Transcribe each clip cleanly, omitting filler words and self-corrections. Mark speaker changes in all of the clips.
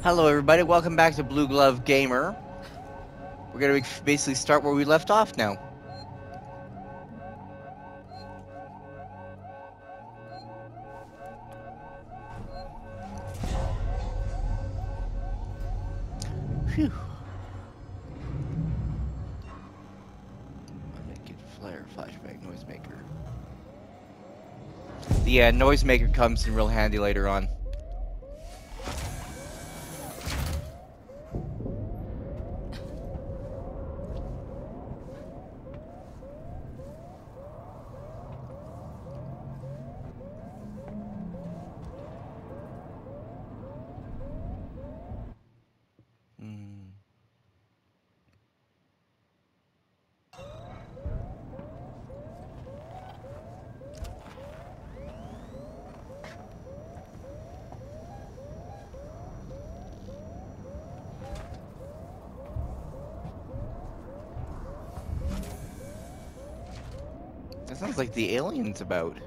Speaker 1: Hello everybody, welcome back to Blue Glove Gamer. We're gonna basically start where we left off now. Phew. Get flare, flashback, noisemaker. The noisemaker comes in real handy later on. That sounds like the alien's about.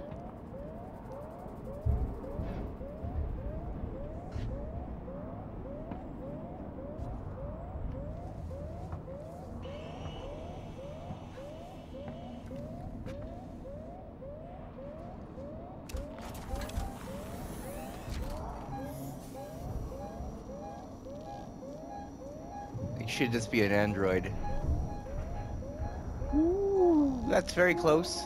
Speaker 1: It should just be an android. Ooh, that's very close.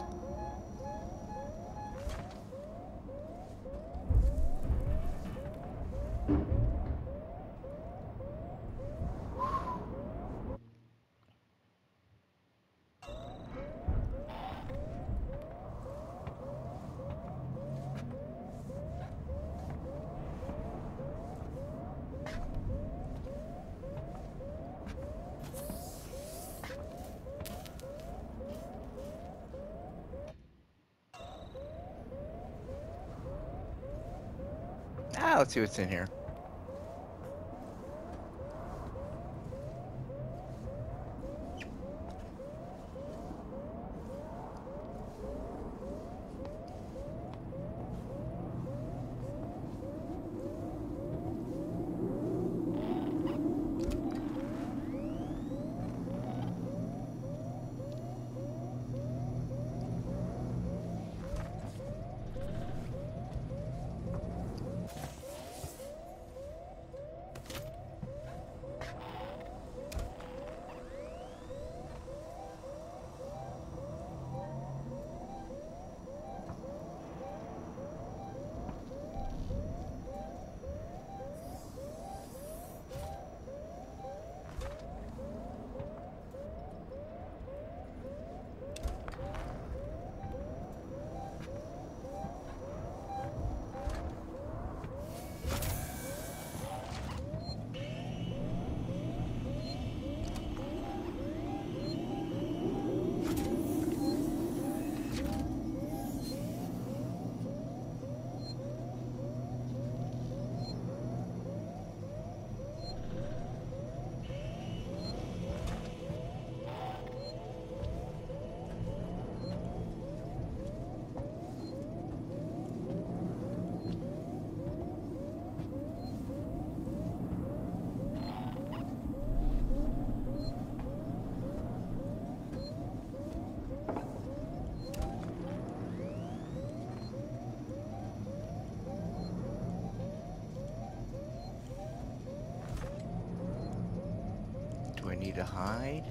Speaker 1: Let's see what's in here. Do I need to hide?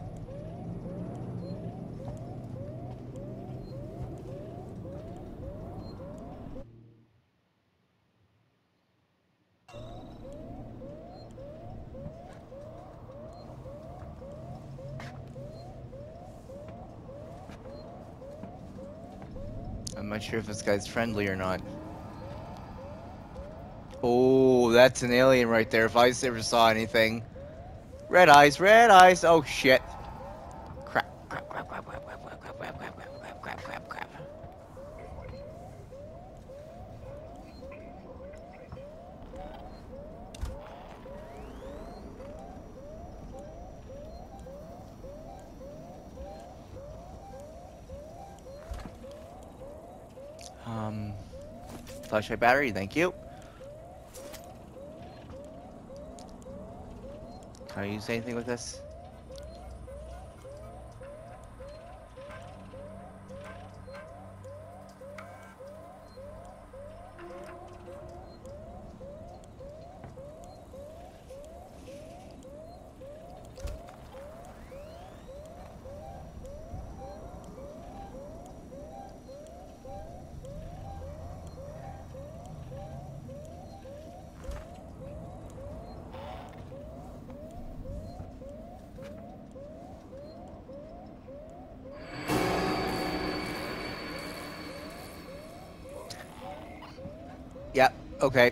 Speaker 1: I'm not sure if this guy's friendly or not. Oh, that's an alien right there, if I ever saw anything. Red eyes, red eyes. Oh shit. Crap, crap, crap, crap, crap, crap, crap, crap, crap, crap, crap, crap, crap, crap. Flashlight battery, thank you. Can I use anything with this? Yep, okay.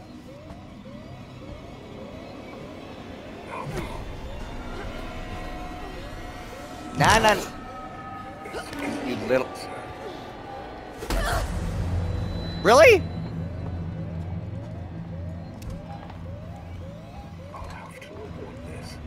Speaker 1: Nah. You little... Really?
Speaker 2: I'll have to reward this.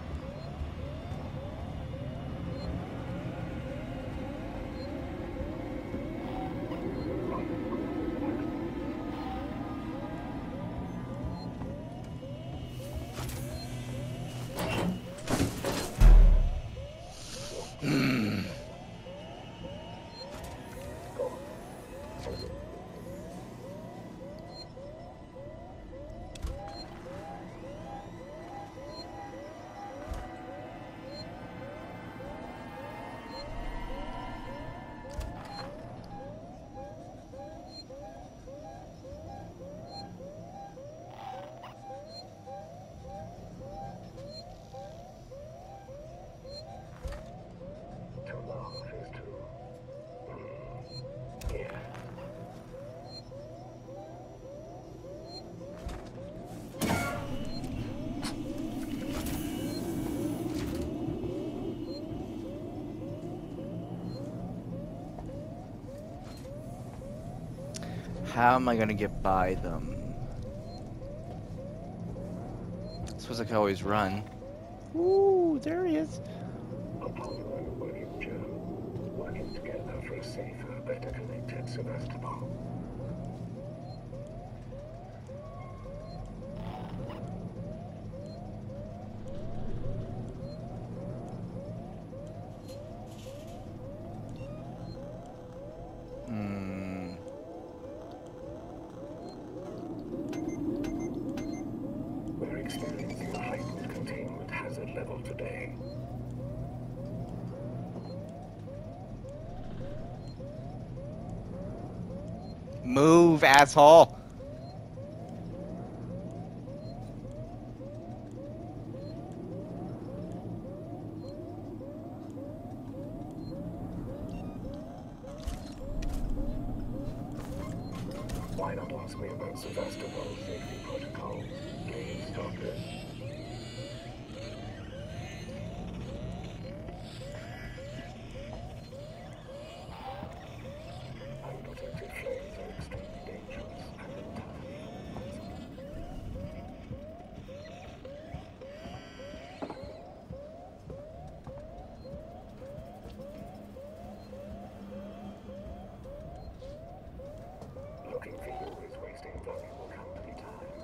Speaker 2: To love is to... yeah.
Speaker 1: How am I gonna get by them? I suppose I could always run. Ooh, there he is.
Speaker 2: Apollo and the working gem, working together for a safer, better connected Sevastopol. We're experiencing a heightened containment hazard level today.
Speaker 1: Move, asshole.
Speaker 2: Why not ask me about Sevastopol's safety protocols? Please, Doctor. Unprotected flames are extremely dangerous and entirely unadvisable. Looking for you is wasting valuable company time.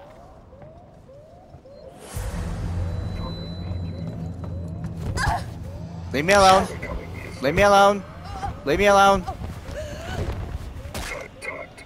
Speaker 1: Leave me alone. Leave me alone. Leave me alone.
Speaker 2: Tut, tut.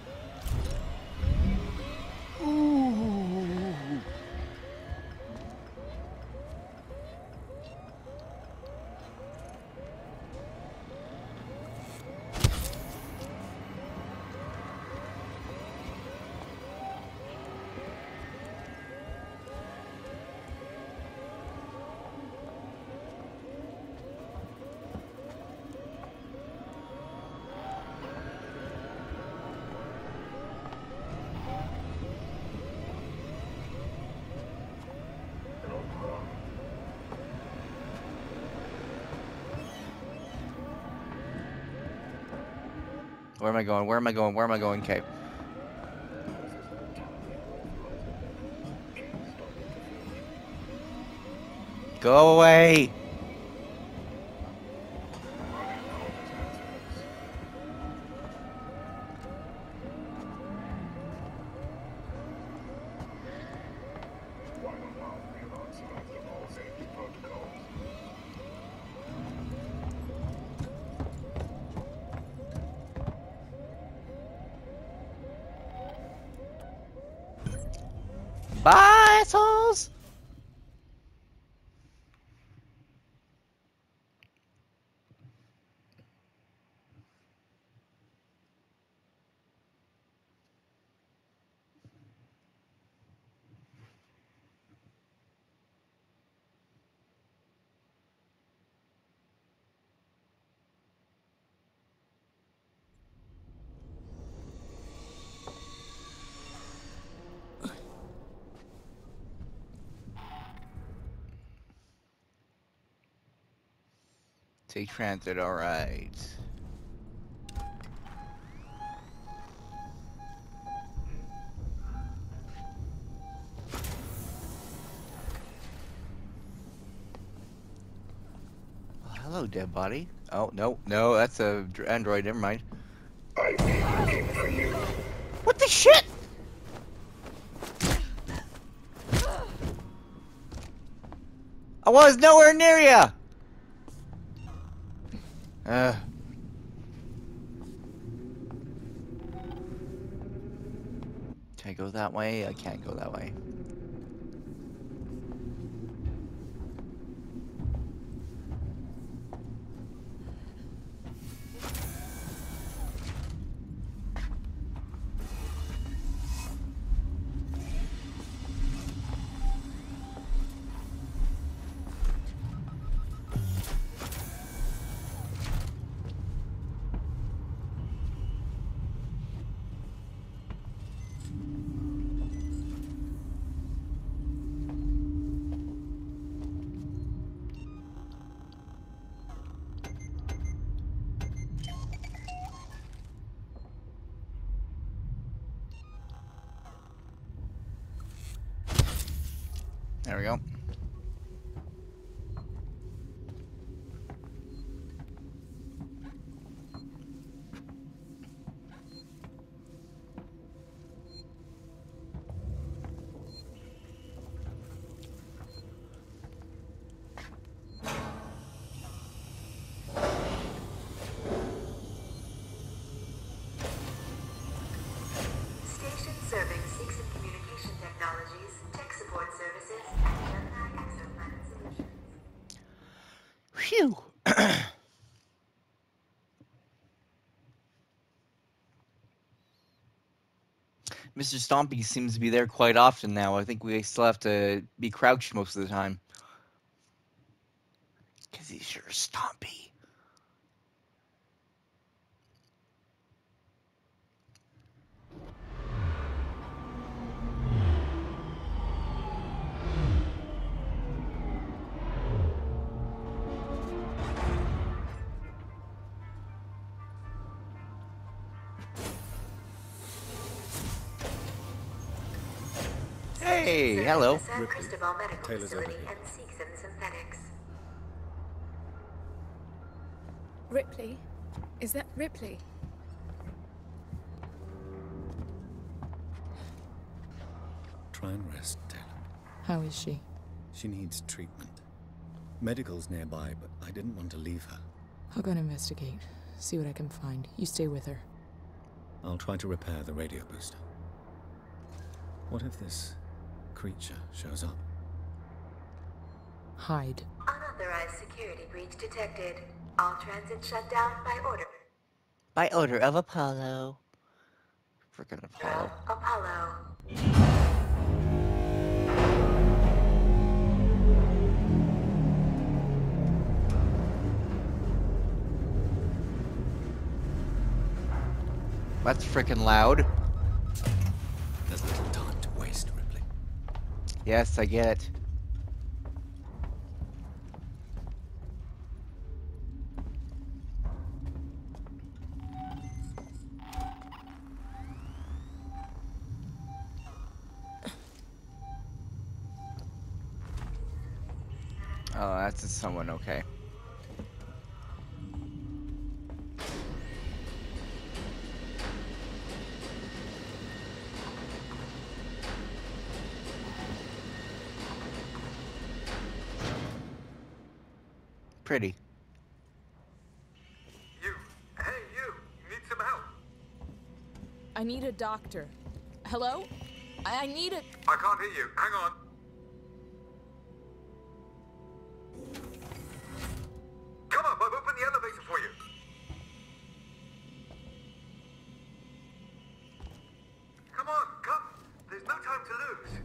Speaker 1: Where am I going? Where am I going? Where am I going? Okay. Go away.
Speaker 2: Why not now?
Speaker 1: Bye, assholes! Take transit, alright. Hello, dead body. Oh, no, no, that's a android, never mind.
Speaker 2: I've been looking for you.
Speaker 1: What the shit? I was nowhere near ya! Can I go that way? I can't go that way. There we go.
Speaker 3: Station serving Seegson Communication Technologies, tech support services, and Gemini exoplanet solutions.
Speaker 1: Phew. Mr. Stompy seems to be there quite often now. I think we still have to be crouched most of the time. Because he's sure Stompy. Hey, hello.
Speaker 3: San Cristobal Medical
Speaker 4: Taylor's over
Speaker 3: Facility
Speaker 4: here.
Speaker 3: and Seegson Synthetics.
Speaker 5: Ripley? Is that Ripley?
Speaker 4: Try and rest, Taylor.
Speaker 5: How is she?
Speaker 4: She needs treatment. Medical's nearby, but I didn't want to leave her.
Speaker 5: I'll go and investigate. See what I can find. You stay with her.
Speaker 4: I'll try to repair the radio booster. What if this creature shows up?
Speaker 5: Hide.
Speaker 3: Unauthorized security breach detected. All transit shut down by order.
Speaker 1: By order of Apollo. Freaking Apollo.
Speaker 3: Apollo.
Speaker 1: That's freaking loud.
Speaker 4: There's little time to waste, Ripley.
Speaker 1: Yes, I get it. Oh, that's someone, okay. Pretty.
Speaker 6: You. Hey, you. Need some help.
Speaker 5: I need a doctor. Hello? I need it.
Speaker 6: I can't hear you. Hang on. Come up, I've opened the elevator for you. Come on, come. There's no time to lose.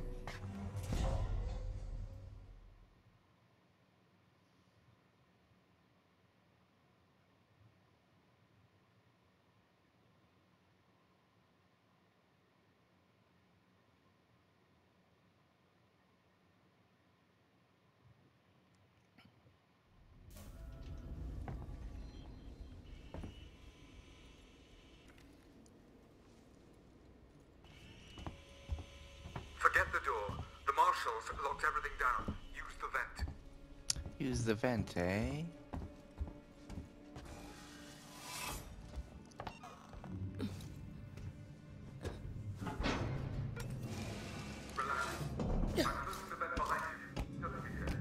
Speaker 6: Forget the door. The marshals locked everything down. Use the vent.
Speaker 1: Use the vent, eh?
Speaker 6: Relax. I'm closing the vent behind you. Doesn't be safe.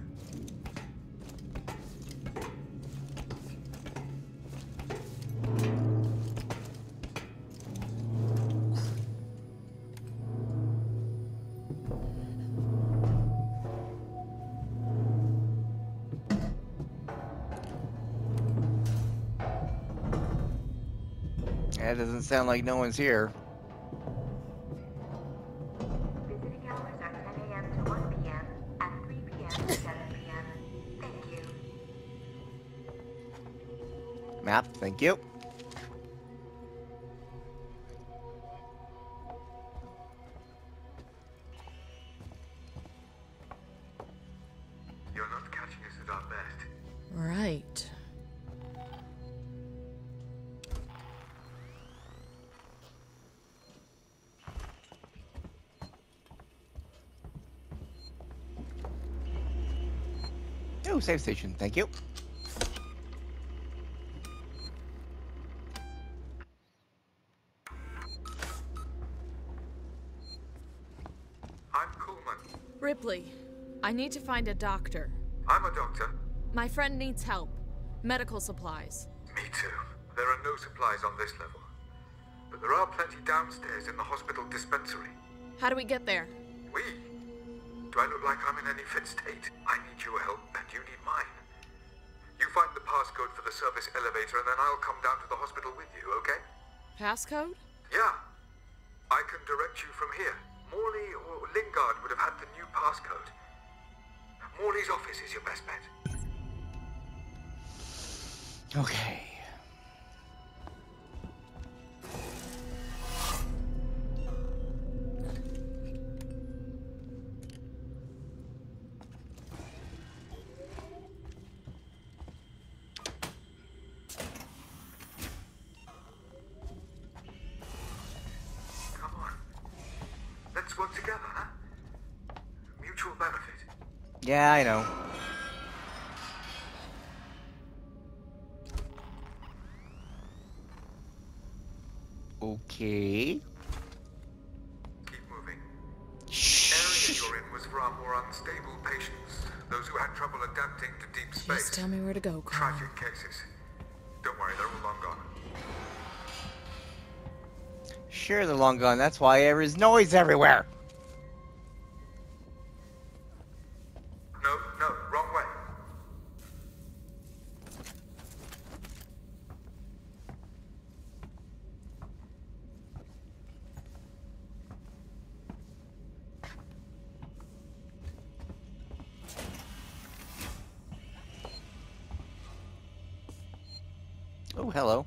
Speaker 1: That doesn't sound like no one's here.
Speaker 3: Visiting hours are 10 a.m. to 1 p.m. and 3 p.m. to 7 p.m. Thank you.
Speaker 1: Map, thank you.
Speaker 6: You're not catching us at our best.
Speaker 5: Right.
Speaker 1: Oh, save station, thank you.
Speaker 6: I'm Coleman.
Speaker 5: Ripley, I need to find a doctor.
Speaker 6: I'm a doctor.
Speaker 5: My friend needs help. Medical supplies.
Speaker 6: Me too. There are no supplies on this level. But there are plenty downstairs in the hospital dispensary.
Speaker 5: How do we get there?
Speaker 6: We? Do I look like I'm in any fit state? I need your help and you need mine. You find the passcode for the service elevator and then I'll come down to the hospital with you, okay?
Speaker 5: Passcode?
Speaker 6: Yeah. I can direct you from here. Morley or Lingard would have had the new passcode. Morley's office is your best bet.
Speaker 1: Okay.
Speaker 6: Come on. Let's work together, huh? Mutual benefit.
Speaker 1: Yeah, I know. Okay.
Speaker 6: Keep moving. Area you're in was for our more unstable patients. Those who had trouble adapting to deep space.
Speaker 5: Just tell me where to go, Carl.
Speaker 6: Tragic cases. Don't worry, they're all long gone.
Speaker 1: Sure, they're long gone. That's why there is noise everywhere.
Speaker 6: No, no, wrong way.
Speaker 1: Oh, hello.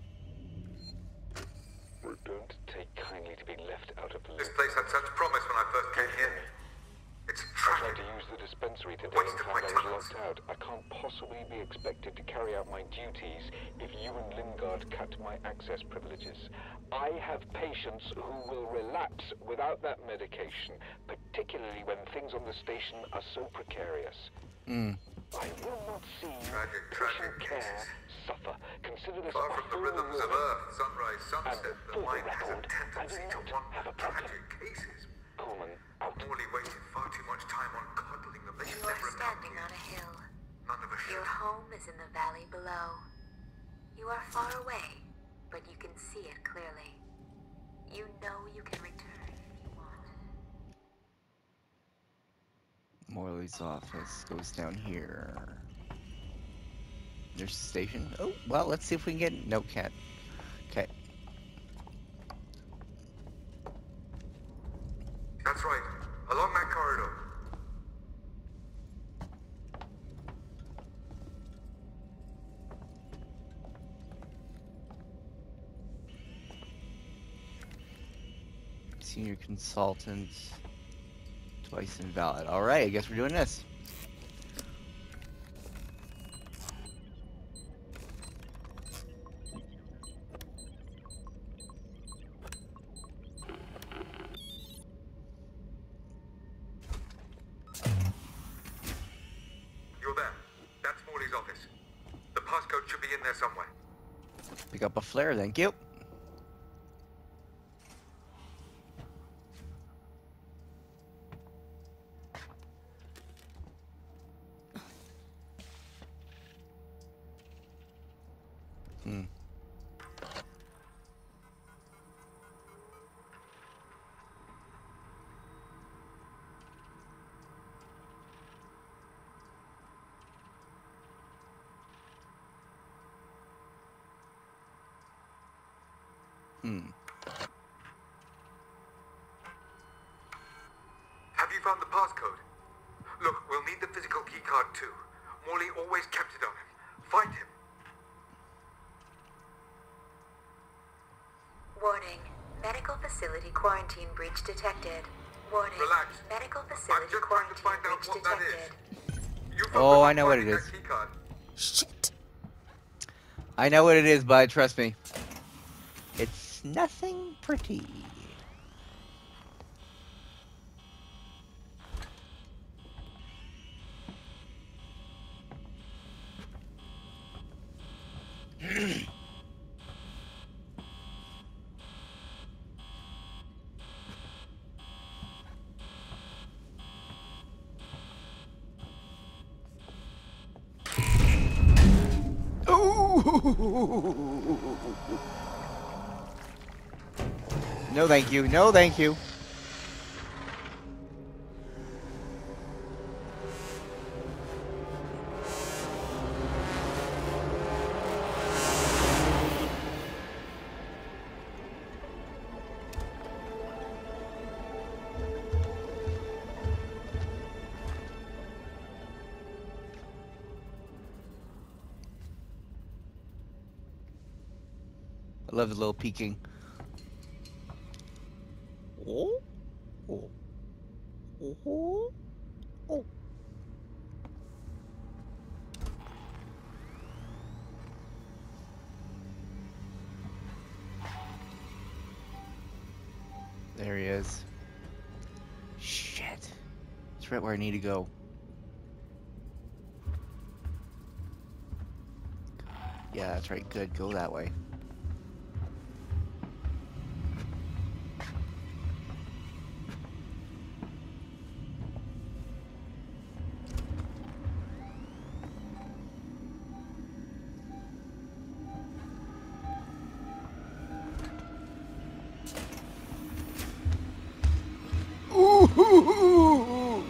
Speaker 2: We don't take kindly to being left out of the
Speaker 6: This
Speaker 2: loop.
Speaker 6: place had such promise when I first came here. It's
Speaker 2: I tried
Speaker 6: tragic.
Speaker 2: to use the dispensary today
Speaker 6: Waste
Speaker 2: and
Speaker 6: of
Speaker 2: found
Speaker 6: my
Speaker 2: I was
Speaker 6: talents.
Speaker 2: locked out. I can't possibly be expected to carry out my duties if you and Lingard cut my access privileges. I have patients who will relapse without that medication, particularly when things on the station are so precarious. I will not see
Speaker 6: Tragic
Speaker 2: patient care
Speaker 6: cases.
Speaker 2: suffer. Consider this
Speaker 6: Far
Speaker 2: a
Speaker 6: from the
Speaker 2: full
Speaker 6: rhythms of
Speaker 2: warning.
Speaker 6: Earth, sunrise, sunset,
Speaker 2: And
Speaker 6: the
Speaker 2: for the
Speaker 6: mind has a
Speaker 2: record, I
Speaker 6: tendency
Speaker 2: do
Speaker 6: to
Speaker 2: not
Speaker 6: want
Speaker 2: have a problem.
Speaker 6: tragic cases.
Speaker 2: Coleman, out.
Speaker 6: Morley wasted far too much time on coddling them. They should
Speaker 3: You are
Speaker 6: never have
Speaker 3: standing
Speaker 6: come
Speaker 3: on a hill.
Speaker 6: here. None of us
Speaker 3: Your
Speaker 6: should.
Speaker 3: home is in the valley below. You are far away, but you can see it clearly. You know you can return if you want.
Speaker 1: Morley's office goes down here. There's the station. Oh, well, let's see if we can get... No, can't. Okay.
Speaker 6: That's right. Along that corridor.
Speaker 1: Senior consultant. Twice invalid. Alright, I guess we're doing this.
Speaker 6: You're there. That's Morley's office. The passcode should be in there somewhere.
Speaker 1: Pick up a flare, thank you. Hmm.
Speaker 6: Have you found the passcode? Look, we'll need the physical keycard too. Morley always kept it on him. Find him.
Speaker 3: Warning. Medical facility quarantine breach detected. Warning.
Speaker 6: Relax.
Speaker 3: Medical
Speaker 6: I'm
Speaker 3: facility
Speaker 6: just trying to
Speaker 3: quarantine
Speaker 6: find out
Speaker 3: breach
Speaker 6: what that
Speaker 3: detected.
Speaker 6: is. You
Speaker 1: Oh,
Speaker 6: focus
Speaker 1: I
Speaker 6: on
Speaker 1: know what it
Speaker 6: finding
Speaker 1: is.
Speaker 6: that keycard.
Speaker 5: Shit.
Speaker 1: I know what it is, but trust me. It's nothing pretty. No, thank you. No, thank you. I love the little peeking. Oh, oh, oh, oh. There he is. Shit. It's right where I need to go. Yeah, that's right. Good. Go that way. Ooh.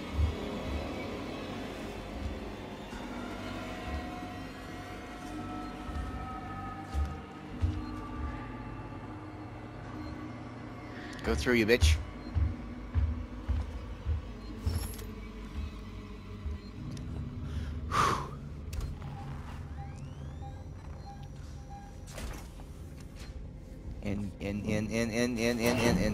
Speaker 1: Go through, you bitch. In.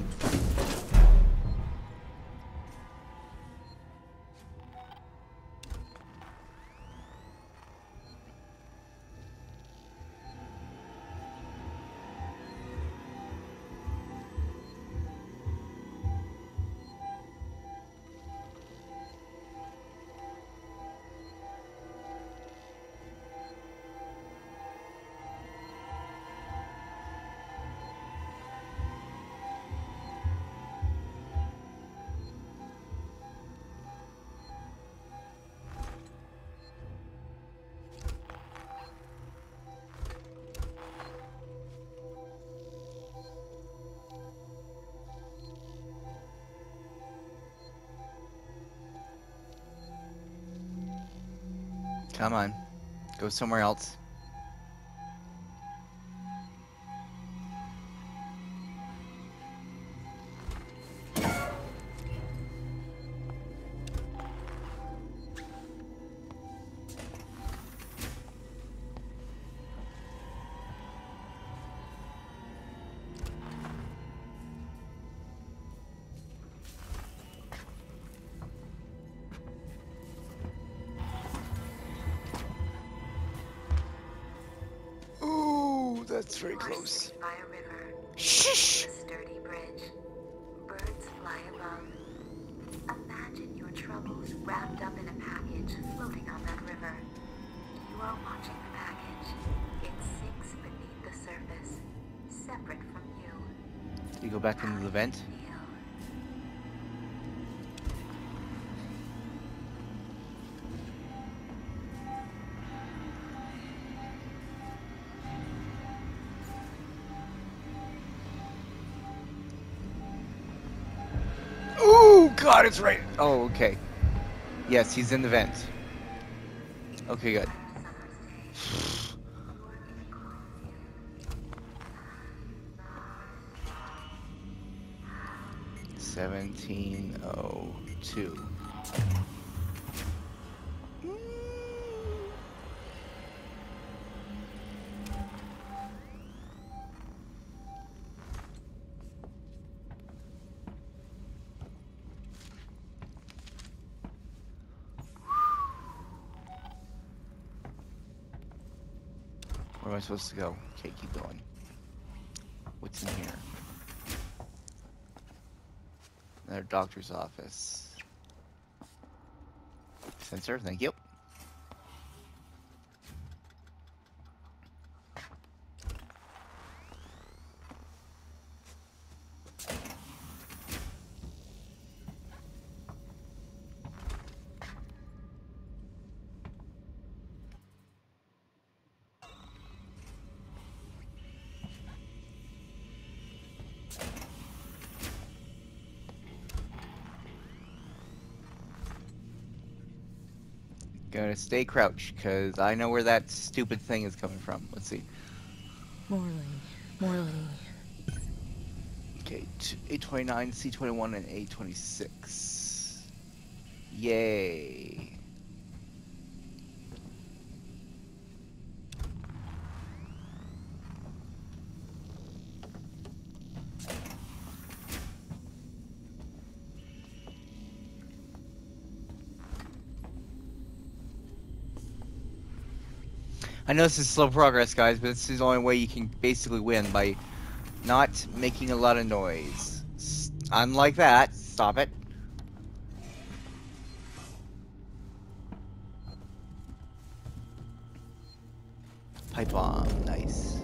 Speaker 1: Come on. Go somewhere else. Ooh, that's very close.
Speaker 3: By a river.
Speaker 1: Shh!
Speaker 3: A sturdy bridge. Birds fly above. Imagine your troubles wrapped up in a package floating on that river. You are watching the package. It sinks beneath the surface, separate from you.
Speaker 1: You go back into the vent.
Speaker 3: Feel.
Speaker 1: Ooh, God, it's right. Oh, okay. Yes, he's in the vent. Okay, good. 1702. Where am I supposed to go? Okay, keep going. What's in here? Another doctor's office. Sensor, thank you. Gonna stay crouched, because I know where that stupid thing is coming from. Let's see.
Speaker 5: Morley. Morley.
Speaker 1: Okay, A29, C21, and A26. Yay. I know this is slow progress, guys, but this is the only way you can basically win, by not making a lot of noise. Unlike that. Stop it. Pipe bomb. Nice.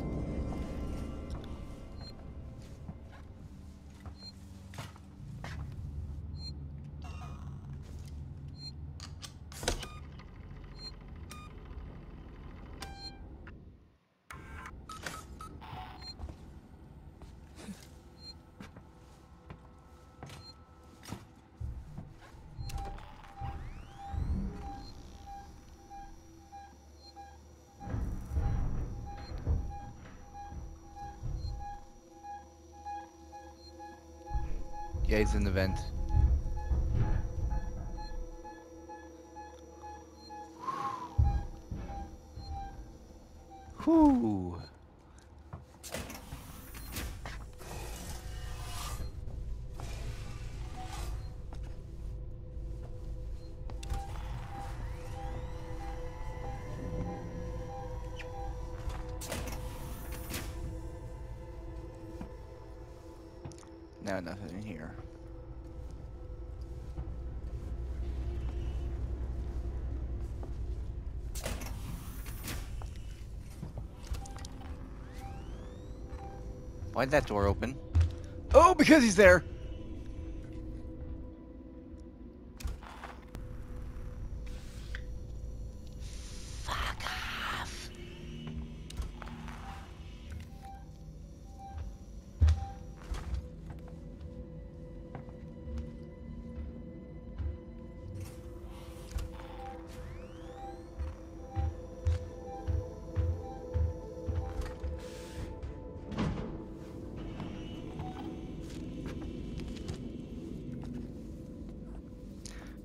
Speaker 1: Yeah, he's in the vent. Whew. No, nothing in here. Why'd that door open? Oh, because he's there! Fuck off.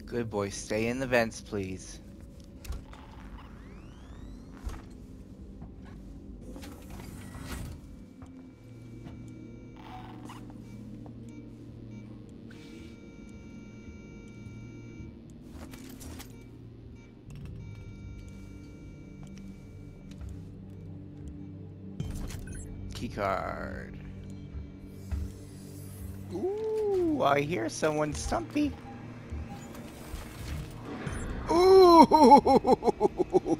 Speaker 1: Good boy. Stay in the vents, please. Keycard. Ooh, I hear someone stumpy. Ooh!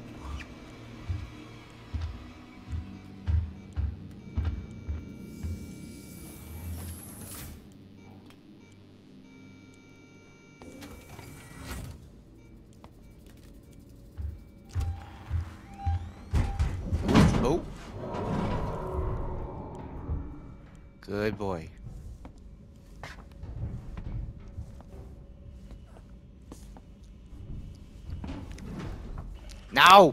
Speaker 1: Oh. Good boy. Now!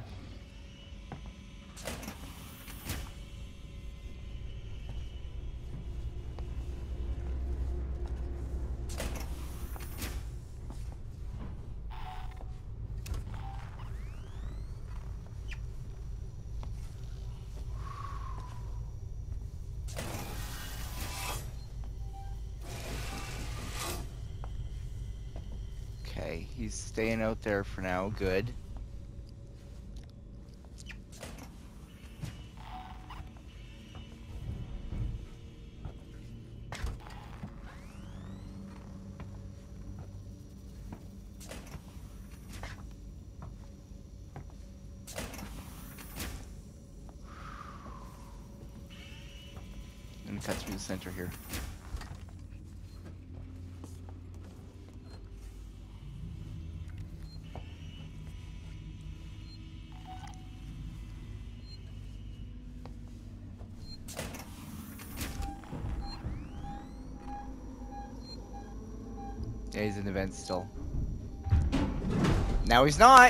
Speaker 1: Okay, he's staying out there for now. Good. I'm gonna cut through the center here. Yeah, he's in the vent still. Now he's not!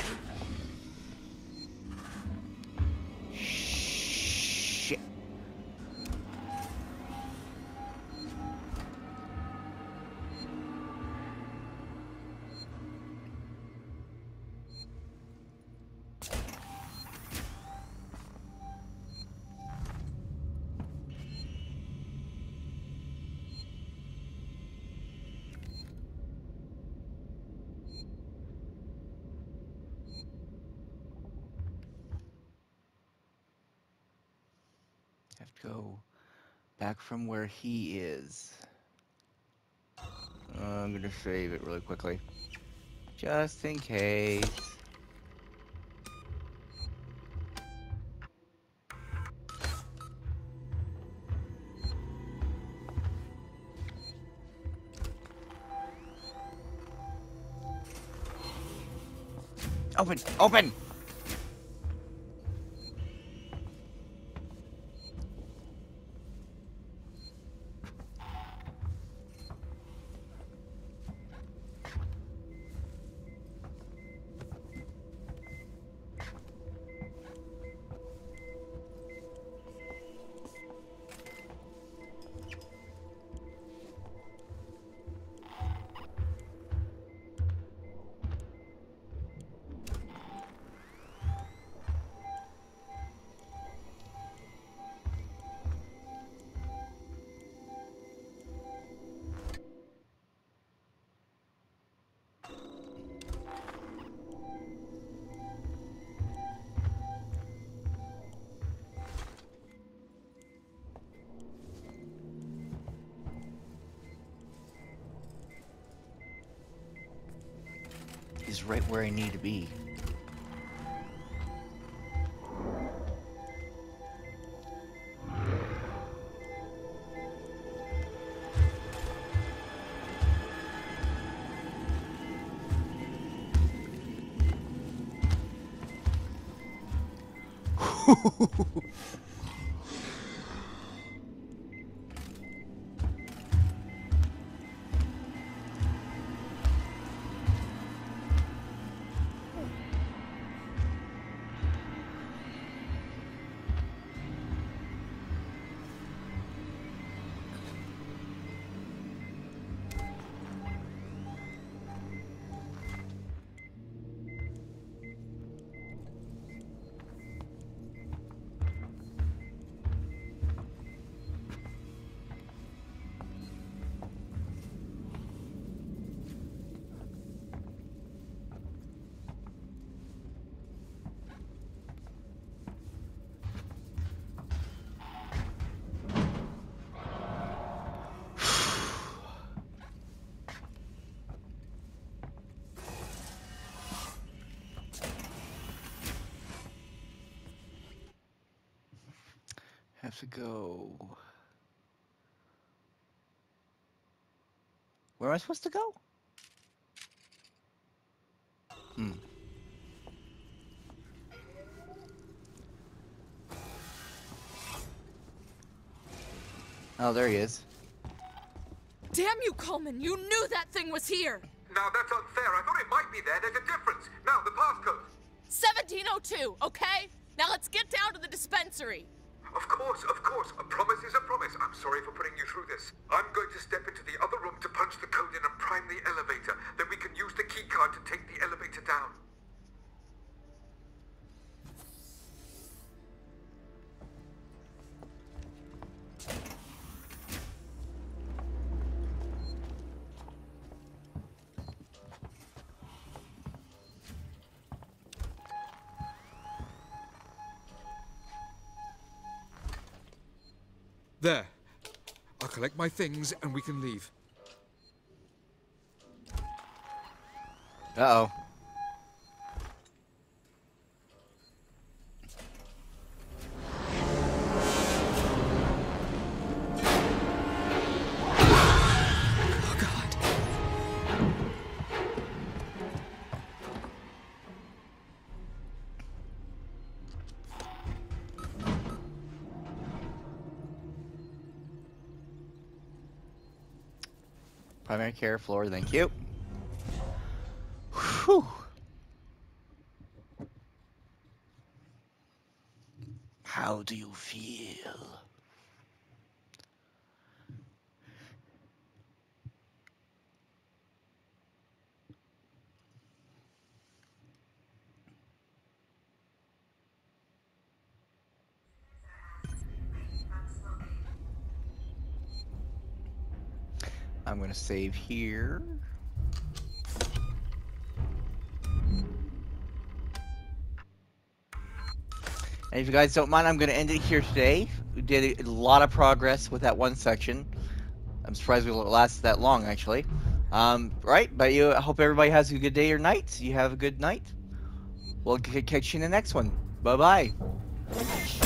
Speaker 1: Shit. Have to go back from where he is. I'm gonna save it really quickly. Just in case. Open! Open! He's right where I need to be. have to go. Where am I supposed to go? Oh, there he is.
Speaker 7: Damn you, Coleman! You knew that thing was here!
Speaker 6: Now that's unfair. I thought it might be there. There's a difference. Now, the passcode.
Speaker 7: 1702, okay? Now let's get down to the dispensary.
Speaker 6: Of course, of course. A promise is a promise. I'm sorry for putting you through this. I'm going to step into the other room to punch the code in and prime the elevator. Then we can use the key card to take the elevator down.
Speaker 8: There. I'll collect my things and we can leave.
Speaker 1: Uh-oh.
Speaker 5: Oh, God.
Speaker 1: Primary care floor, thank you. Whew. How do you feel? I'm gonna save here. And if you guys don't mind, I'm gonna end it here today. We did a lot of progress with that one section. I'm surprised we lasted that long, actually. Right, but I hope everybody has a good day or night. You have a good night. We'll catch you in the next one. Bye-bye.